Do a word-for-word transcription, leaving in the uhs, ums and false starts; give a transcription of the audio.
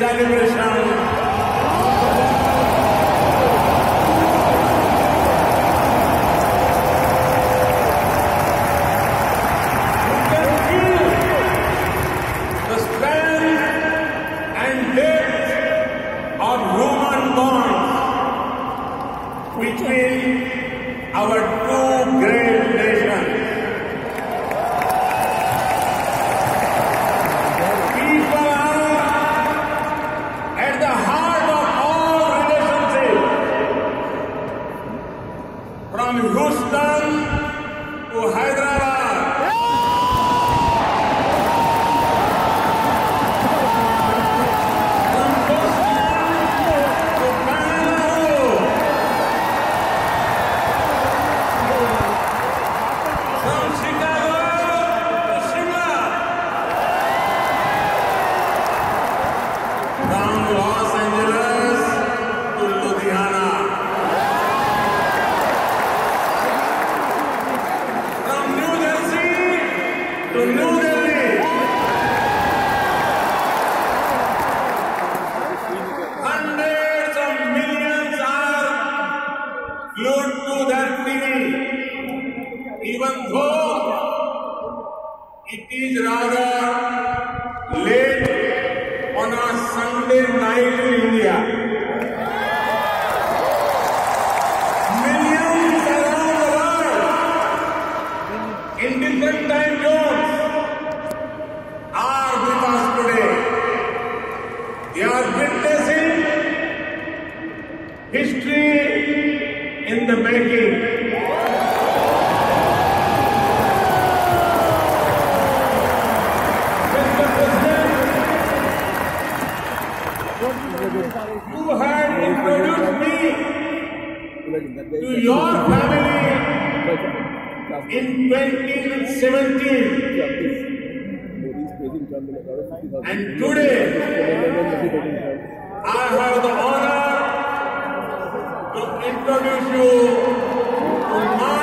celebration. Between our two great nations. People are at the heart of all relationships. From Houston to Hyderabad. Los Angeles to Ludhiana, from New Jersey to New Delhi, hundreds of millions are glued to their T V, even though it is rather late on a Sunday night in India. Millions around the world in different time zones are with us today. They are witnessing history in the making. You had introduced me to your family in twenty seventeen, and today I have the honor to introduce you to my